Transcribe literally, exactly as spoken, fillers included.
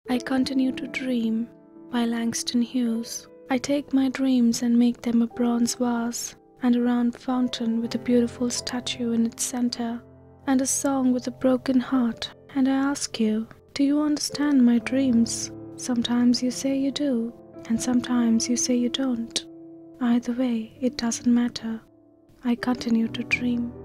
I continue to dream by Langston Hughes. I take my dreams and make them a bronze vase and a round fountain with a beautiful statue in its center and a song with a broken heart. And I ask you, do you understand my dreams? Sometimes you say you do, and sometimes you say you don't. Either way, it doesn't matter. I continue to dream.